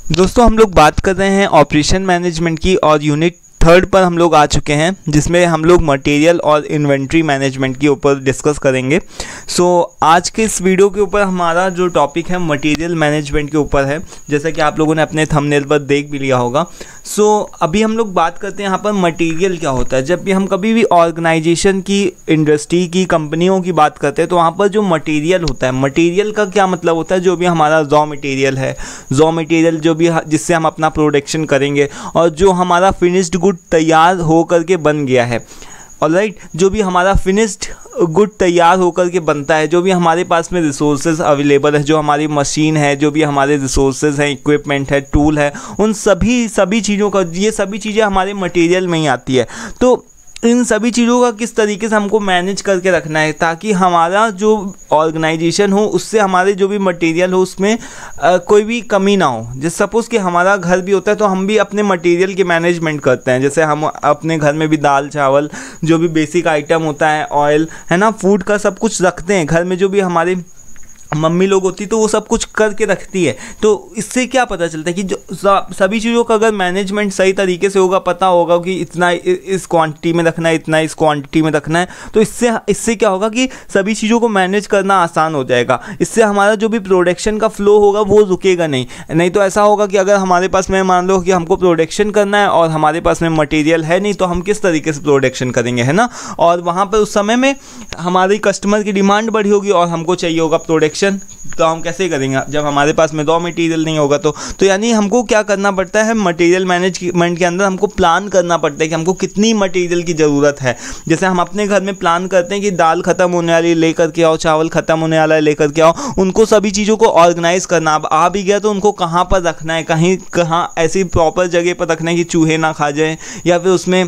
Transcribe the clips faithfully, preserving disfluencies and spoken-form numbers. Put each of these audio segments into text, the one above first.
दोस्तों हम लोग बात कर रहे हैं ऑपरेशन मैनेजमेंट की और यूनिट थर्ड पर हम लोग आ चुके हैं, जिसमें हम लोग मटेरियल और इन्वेंट्री मैनेजमेंट के ऊपर डिस्कस करेंगे। सो so, आज के इस वीडियो के ऊपर हमारा जो टॉपिक है मटेरियल मैनेजमेंट के ऊपर है, जैसा कि आप लोगों ने अपने थंबनेल पर देख भी लिया होगा। सो so, अभी हम लोग बात करते हैं यहाँ पर मटेरियल क्या होता है। जब भी हम कभी भी ऑर्गेनाइजेशन की, इंडस्ट्री की, कंपनियों की बात करते हैं तो वहाँ पर जो मटेरियल होता है, मटेरियल का क्या मतलब होता है, जो भी हमारा रॉ मटेरियल है, रॉ मटेरियल जो भी जिससे हम अपना प्रोडक्शन करेंगे और जो हमारा फिनिश्ड गुड तैयार हो करके बन गया है। ऑलराइट, जो भी हमारा फिनिश्ड गुड तैयार होकर के बनता है, जो भी हमारे पास में रिसोर्सेज अवेलेबल है, जो हमारी मशीन है, जो भी हमारे रिसोर्सेज हैं, इक्विपमेंट है, टूल है, उन सभी सभी चीज़ों का, ये सभी चीज़ें हमारे मटेरियल में ही आती है। तो इन सभी चीज़ों का किस तरीके से हमको मैनेज करके रखना है ताकि हमारा जो ऑर्गेनाइजेशन हो उससे हमारे जो भी मटेरियल हो उसमें आ, कोई भी कमी ना हो। जैसे सपोज़ कि हमारा घर भी होता है तो हम भी अपने मटेरियल की मैनेजमेंट करते हैं। जैसे हम अपने घर में भी दाल चावल जो भी बेसिक आइटम होता है, ऑयल है ना, फूड का सब कुछ रखते हैं घर में। जो भी हमारे मम्मी लोग होती तो वो सब कुछ करके रखती है। तो इससे क्या पता चलता है कि जो सभी चीज़ों का अगर मैनेजमेंट सही तरीके से होगा, पता होगा कि इतना इस क्वांटिटी में रखना है, इतना इस क्वांटिटी में रखना है, तो इससे इससे क्या होगा कि सभी चीज़ों को मैनेज करना आसान हो जाएगा। इससे हमारा जो भी प्रोडक्शन का फ्लो होगा वो रुकेगा नहीं। नहीं तो ऐसा होगा कि अगर हमारे पास में मान लो कि हमको प्रोडक्शन करना है और हमारे पास में मटेरियल है नहीं, तो हम किस तरीके से प्रोडक्शन करेंगे, है ना। और वहाँ पर उस समय में हमारी कस्टमर की डिमांड बढ़ी होगी और हमको चाहिए होगा प्रोडक्शन, तो हम कैसे करेंगे जब हमारे पास में रॉ मटेरियल नहीं होगा। तो तो यानी हमको क्या करना पड़ता है, मटेरियल मैनेजमेंट के अंदर हमको प्लान करना पड़ता है कि हमको कितनी मटेरियल की ज़रूरत है। जैसे हम अपने घर में प्लान करते हैं कि दाल ख़त्म होने वाली लेकर के आओ, चावल ख़त्म होने वाला है लेकर के आओ, उनको सभी चीज़ों को ऑर्गेनाइज करना। अब आ भी गया तो उनको कहाँ पर रखना है, कहीं कहाँ ऐसी प्रॉपर जगह पर रखना है कि चूहे ना खा जाए, या फिर उसमें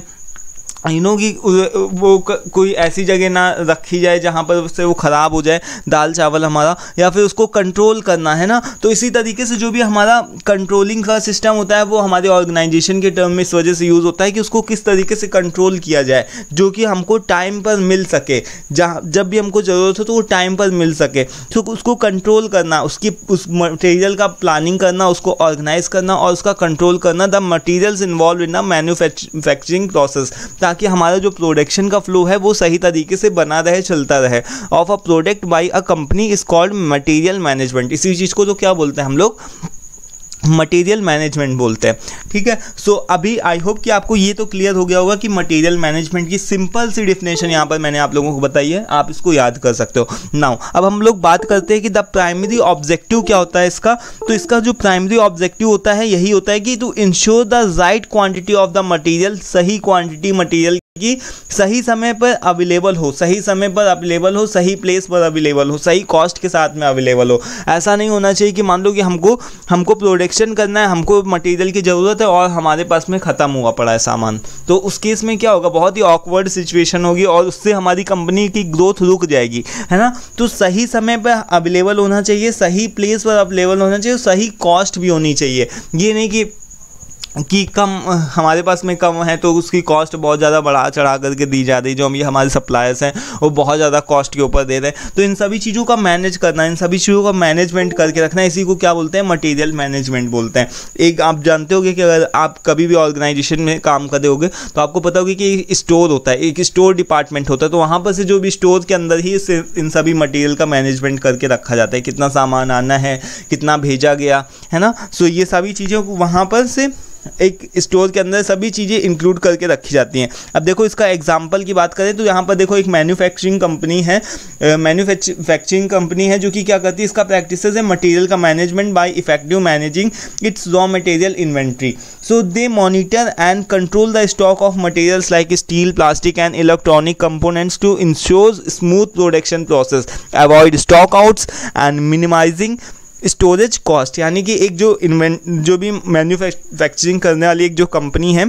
यू नो कि वो कोई ऐसी जगह ना रखी जाए जहाँ पर उससे वो ख़राब हो जाए दाल चावल हमारा, या फिर उसको कंट्रोल करना है ना। तो इसी तरीके से जो भी हमारा कंट्रोलिंग का सिस्टम होता है वो हमारे ऑर्गेनाइजेशन के टर्म में इस वजह से यूज़ होता है कि उसको किस तरीके से कंट्रोल किया जाए, जो कि हमको टाइम पर मिल सके, जहाँ जब भी हमको ज़रूरत हो तो वो टाइम पर मिल सके। तो उसको कंट्रोल करना, उसकी उस मटेरियल का प्लानिंग करना, उसको ऑर्गेनाइज करना और उसका कंट्रोल करना, the materials involve in the manufacturing process, कि हमारा जो प्रोडक्शन का फ्लो है वो सही तरीके से बना रहे, चलता रहे। Of a product by a company is called material management. इसी चीज़ को तो क्या बोलते हैं हम लोग, मटेरियल मैनेजमेंट बोलते हैं। ठीक है। सो so, अभी आई होप कि आपको ये तो क्लियर हो गया होगा कि मटेरियल मैनेजमेंट की सिंपल सी डिफिनेशन यहाँ पर मैंने आप लोगों को बताई है, आप इसको याद कर सकते हो। नाउ अब हम लोग बात करते हैं कि द प्राइमरी ऑब्जेक्टिव क्या होता है इसका। तो इसका जो प्राइमरी ऑब्जेक्टिव होता है यही होता है कि to ensure the right quantity of the material, सही क्वांटिटी मटेरियल कि सही समय पर अवेलेबल हो, सही समय पर अवेलेबल हो, सही प्लेस पर अवेलेबल हो, सही कॉस्ट के साथ में अवेलेबल हो। ऐसा नहीं होना चाहिए कि मान लो कि हमको हमको प्रोडक्शन करना है, हमको मटेरियल की ज़रूरत है और हमारे पास में ख़त्म हुआ पड़ा है सामान। तो उस केस में क्या होगा, बहुत ही ऑकवर्ड सिचुएशन होगी और उससे हमारी कंपनी की ग्रोथ रुक जाएगी, है ना। तो सही समय पर अवेलेबल होना चाहिए, सही प्लेस पर अवेलेबल होना चाहिए, सही कॉस्ट भी होनी चाहिए। ये नहीं कि कि कम हमारे पास में कम है तो उसकी कॉस्ट बहुत ज़्यादा बढ़ा चढ़ा करके दी जा रही, जो हम ये हमारे सप्लायर्स हैं वो बहुत ज़्यादा कॉस्ट के ऊपर दे रहे हैं। तो इन सभी चीज़ों का मैनेज करना, इन सभी चीज़ों का मैनेजमेंट करके रखना, इसी को क्या बोलते हैं, मटेरियल मैनेजमेंट बोलते हैं। एक आप जानते होंगे कि अगर आप कभी भी ऑर्गेनाइजेशन में काम कर रहे होगे तो आपको पता होगा कि स्टोर होता है, एक स्टोर डिपार्टमेंट होता है। तो वहाँ पर से जो भी स्टोर के अंदर ही इन सभी मटेरियल का मैनेजमेंट करके रखा जाता है, कितना सामान आना है, कितना भेजा गया, है ना। सो ये सभी चीज़ों को वहाँ पर से एक स्टोर के अंदर सभी चीज़ें इंक्लूड करके रखी जाती हैं। अब देखो इसका एग्जांपल की बात करें तो यहाँ पर देखो एक मैन्युफैक्चरिंग कंपनी है, मैन्युफैक्चरिंग कंपनी है जो कि क्या करती है, इसका प्रैक्टिसेस है मटेरियल का management by effective managing its raw material inventory. So they monitor and control the stock of materials like steel, plastic and electronic components to ensure smooth production process, avoid stock outs and minimising storage cost. यानी कि एक जो invent जो भी manufacturing करने वाली एक जो कंपनी है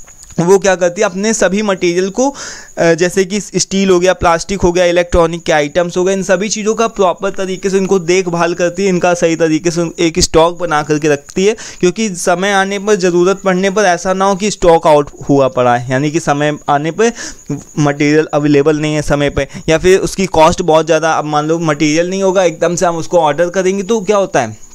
वो क्या करती है, अपने सभी मटेरियल को जैसे कि स्टील हो गया, प्लास्टिक हो गया, इलेक्ट्रॉनिक के आइटम्स हो गए, इन सभी चीज़ों का प्रॉपर तरीके से इनको देखभाल करती है, इनका सही तरीके से एक स्टॉक बना करके रखती है, क्योंकि समय आने पर ज़रूरत पड़ने पर ऐसा ना हो कि स्टॉक आउट हुआ पड़ा है, यानी कि समय आने पर मटेरियल अवेलेबल नहीं है समय पर, या फिर उसकी कॉस्ट बहुत ज़्यादा। अब मान लो मटेरियल नहीं होगा, एकदम से हम उसको ऑर्डर करेंगे तो क्या होता है,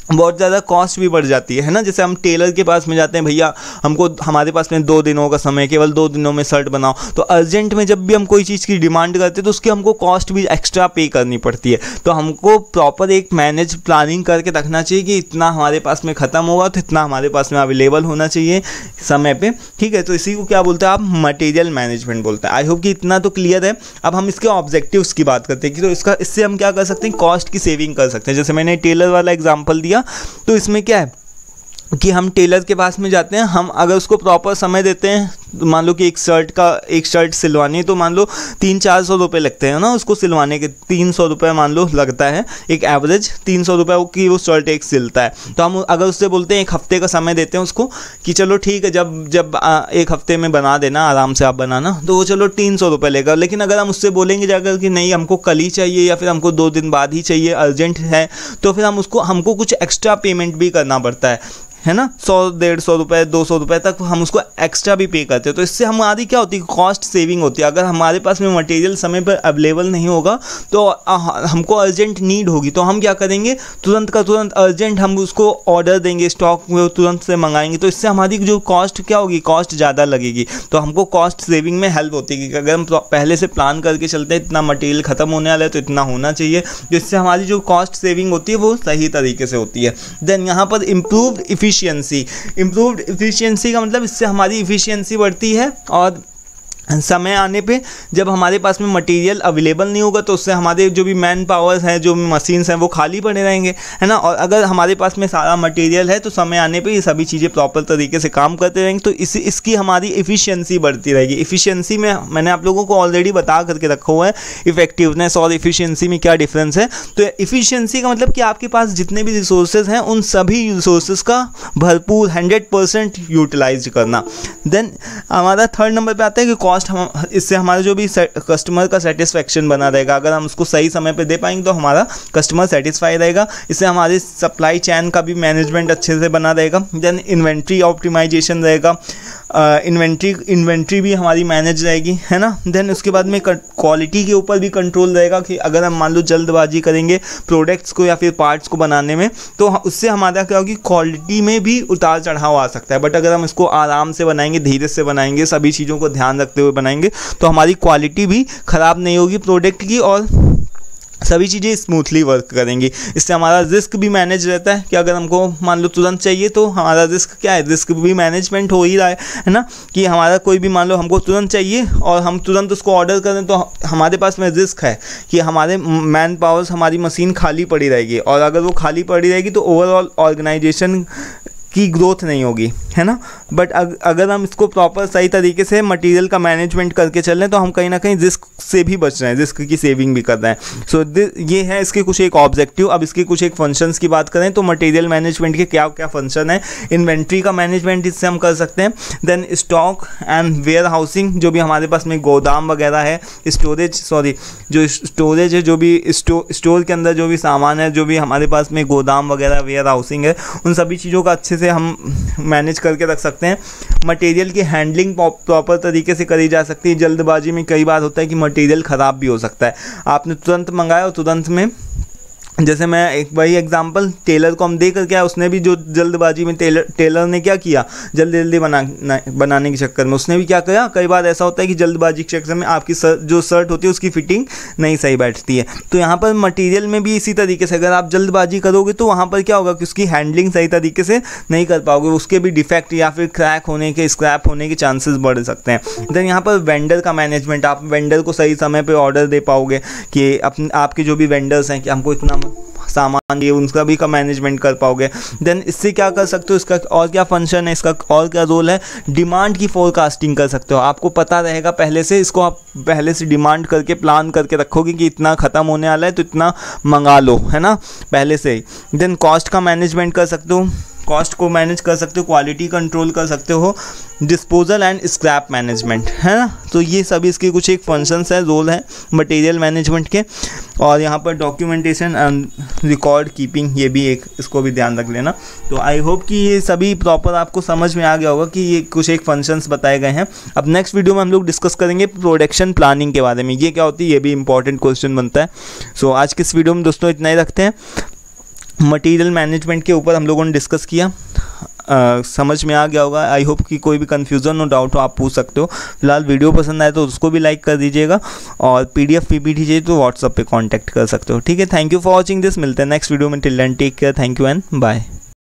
बहुत ज़्यादा कॉस्ट भी बढ़ जाती है ना। जैसे हम टेलर के पास में जाते हैं, भैया हमको हमारे पास में दो दिनों का समय, केवल दो दिनों में शर्ट बनाओ, तो अर्जेंट में जब भी हम कोई चीज़ की डिमांड करते हैं तो उसकी हमको कॉस्ट भी एक्स्ट्रा पे करनी पड़ती है। तो हमको प्रॉपर एक मैनेज प्लानिंग करके रखना चाहिए कि इतना हमारे पास में ख़त्म होगा तो इतना हमारे पास में अवेलेबल होना चाहिए समय पर, ठीक है। तो इसी को क्या बोलते हैं आप, मटेरियल मैनेजमेंट बोलते हैं। आई होप कि इतना तो क्लियर है। अब हम इसके ऑब्जेक्टिव्स की बात करते हैं कि तो इसका इससे हम क्या कर सकते हैं, कॉस्ट की सेविंग कर सकते हैं। जैसे मैंने टेलर वाला एग्जांपल दिया, तो इसमें क्या है कि हम टेलर के पास में जाते हैं, हम अगर उसको प्रॉपर समय देते हैं, मान लो कि एक शर्ट का एक शर्ट सिलवानी है तो मान लो तीन चार सौ रुपये लगते हैं ना उसको सिलवाने के, तीन सौ रुपये मान लो लगता है, एक एवरेज तीन सौ रुपये की वो शर्ट एक सिलता है। तो हम अगर उससे बोलते हैं एक हफ्ते का समय देते हैं उसको कि चलो ठीक है, जब जब आ, एक हफ्ते में बना देना, आराम से आप बनाना, तो वो चलो तीन सौ रुपये लेगा। लेकिन अगर हम उससे बोलेंगे जाकर कि नहीं हमको कल ही चाहिए या फिर हमको दो दिन बाद ही चाहिए, अर्जेंट है, तो फिर हम उसको हमको कुछ एक्स्ट्रा पेमेंट भी करना पड़ता है है ना, सौ डेढ़ सौ रुपये दो सौ रुपये तक हम उसको एक्स्ट्रा भी पे करते हैं। तो इससे हमारी क्या होती है, कॉस्ट सेविंग होती है। अगर हमारे पास में मटेरियल समय पर अवेलेबल नहीं होगा तो हमको अर्जेंट नीड होगी, तो हम क्या करेंगे, तुरंत का तुरंत अर्जेंट हम उसको ऑर्डर देंगे, स्टॉक में तुरंत से मंगाएंगे। तो इससे हमारी जो कॉस्ट क्या होगी, कॉस्ट ज़्यादा लगेगी। तो हमको कॉस्ट सेविंग में हेल्प होती है कि अगर हम पहले से प्लान करके चलते हैं इतना मटेरियल ख़त्म होने वाला है तो इतना होना चाहिए, जिससे हमारी जो कॉस्ट सेविंग होती है वो सही तरीके से होती है। देन यहाँ पर इम्प्रूव्ड इफिशिएंसी, इम्प्रूव्ड इफिशियंसी का मतलब इससे हमारी इफिशियंसी बढ़ती है, और समय आने पे जब हमारे पास में मटेरियल अवेलेबल नहीं होगा तो उससे हमारे जो भी मैन पावर्स हैं, जो भी मशीन्स हैं, वो खाली पड़े रहेंगे, है ना। और अगर हमारे पास में सारा मटेरियल है तो समय आने पे ये सभी चीज़ें प्रॉपर तरीके से काम करते रहेंगे, तो इसी इसकी हमारी इफ़िशियंसी बढ़ती रहेगी। इफ़िशियंसी में मैंने आप लोगों को ऑलरेडी बता करके रखा हुआ है इफेक्टिवनेस और इफ़िशियंसी में क्या डिफरेंस है। तो इफ़िशियंसी का मतलब कि आपके पास जितने भी रिसोर्सेज हैं उन सभी रिसोर्सेज का भरपूर हंड्रेड परसेंट यूटिलाइज करना। देन हमारा थर्ड नंबर पर आता है कि हम इससे हमारा जो भी कस्टमर का सेटिस्फेक्शन बना रहेगा। अगर हम उसको सही समय पे दे पाएंगे तो हमारा कस्टमर सेटिस्फाई रहेगा। इससे हमारे सप्लाई चेन का भी मैनेजमेंट अच्छे से बना रहेगा। देन इन्वेंट्री ऑप्टिमाइजेशन रहेगा, इन्वेंट्री इन्वेंट्री भी हमारी मैनेज रहेगी, है ना। देन उसके बाद में क्वालिटी के ऊपर भी कंट्रोल रहेगा कि अगर हम मान लो जल्दबाजी करेंगे प्रोडक्ट्स को या फिर पार्ट्स को बनाने में तो उससे हमारा क्या होगी, क्वालिटी में भी उतार चढ़ाव आ सकता है। बट अगर हम इसको आराम से बनाएंगे, धीरे से बनाएंगे, सभी चीज़ों को ध्यान रखते हुए बनाएंगे तो हमारी क्वालिटी भी ख़राब नहीं होगी प्रोडक्ट की, और सभी चीज़ें स्मूथली वर्क करेंगी। इससे हमारा रिस्क भी मैनेज रहता है कि अगर हमको मान लो तुरंत चाहिए तो हमारा रिस्क क्या है, रिस्क भी मैनेजमेंट हो ही रहा है है ना, कि हमारा कोई भी मान लो हमको तुरंत चाहिए और हम तुरंत उसको ऑर्डर करें तो हमारे पास में रिस्क है कि हमारे मैन पावर्स, हमारी मशीन खाली पड़ी रहेगी, और अगर वो खाली पड़ी रहेगी तो ओवरऑल ऑर्गेनाइजेशन की ग्रोथ नहीं होगी, है ना। बट अग, अगर हम इसको प्रॉपर सही तरीके से मटेरियल का मैनेजमेंट करके चल रहे हैं तो हम कहीं ना कहीं रिस्क से भी बच रहे हैं, रिस्क की सेविंग भी कर रहे हैं। सो so, ये है इसके कुछ एक ऑब्जेक्टिव। अब इसके कुछ एक फंक्शंस की बात करें तो मटेरियल मैनेजमेंट के क्या क्या फंक्शन है। इन्वेंट्री का मैनेजमेंट इससे हम कर सकते हैं। Then stock and warehousing, जो भी हमारे पास में गोदाम वगैरह है, स्टोरेज सॉरी जो स्टोरेज है, जो भी स्टो स्टोर के अंदर जो भी सामान है, जो भी हमारे पास में गोदाम वगैरह वेयर हाउसिंग है, उन सभी चीज़ों का अच्छे से हम मैनेज करके रख सकते हैं। मटेरियल की हैंडलिंग प्रॉपर तरीके से करी जा सकती है। जल्दबाजी में कई बार होता है कि मटेरियल ख़राब भी हो सकता है, आपने तुरंत मंगाया और तुरंत में, जैसे मैं एक वही एग्जांपल टेलर को हम दे कर क्या, उसने भी जो जल्दबाजी में टेलर टेलर ने क्या किया, जल्दी जल्दी बना बनाने के चक्कर में उसने भी क्या किया, कई बार ऐसा होता है कि जल्दबाजी के चक्कर में आपकी सर, जो शर्ट होती है उसकी फिटिंग नहीं सही बैठती है। तो यहाँ पर मटेरियल में भी इसी तरीके से अगर आप जल्दबाजी करोगे तो वहाँ पर क्या होगा कि उसकी हैंडलिंग सही तरीके से नहीं कर पाओगे, उसके भी डिफेक्ट या फिर क्रैक होने के, स्क्रैप होने के चांसेस बढ़ सकते हैं। देन यहाँ पर वेंडर का मैनेजमेंट, आप वेंडर को सही समय पर ऑर्डर दे पाओगे कि अपने आपके जो भी वेंडर्स हैं कि हमको इतना सामान ये उनका भी का मैनेजमेंट कर पाओगे। देन इससे क्या कर सकते हो, इसका और क्या फंक्शन है, इसका और क्या रोल है, डिमांड की फोरकास्टिंग कर सकते हो। आपको पता रहेगा पहले से, इसको आप पहले से डिमांड करके प्लान करके रखोगे कि इतना ख़त्म होने वाला है तो इतना मंगा लो, है ना, पहले से ही। देन कॉस्ट का मैनेजमेंट कर सकते हो, कॉस्ट को मैनेज कर सकते हो, क्वालिटी कंट्रोल कर सकते हो, डिस्पोजल एंड स्क्रैप मैनेजमेंट, है ना। तो ये सभी इसके कुछ एक फंक्शंस है, रोल है मटेरियल मैनेजमेंट के। और यहाँ पर डॉक्यूमेंटेशन एंड रिकॉर्ड कीपिंग, ये भी एक, इसको भी ध्यान रख लेना। तो आई होप कि ये सभी प्रॉपर आपको समझ में आ गया होगा कि ये कुछ एक फंक्शंस बताए गए हैं। अब नेक्स्ट वीडियो में हम लोग डिस्कस करेंगे प्रोडक्शन प्लानिंग के बारे में, ये क्या होती है, ये भी इंपॉर्टेंट क्वेश्चन बनता है। सो आज के इस वीडियो में दोस्तों इतना ही रखते हैं। मटेरियल मैनेजमेंट के ऊपर हम लोगों ने डिस्कस किया। Uh, समझ में आ गया होगा। आई होप कि कोई भी कन्फ्यूज़न और डाउट हो आप पूछ सकते हो। फिलहाल वीडियो पसंद आए तो उसको भी लाइक कर दीजिएगा, और पीडीएफ पीपीटी चाहिए तो व्हाट्सएप पे कांटेक्ट कर सकते हो। ठीक है, thank you for watching this. मिलते हैं नेक्स्ट वीडियो में। Till then take care, thank you and bye.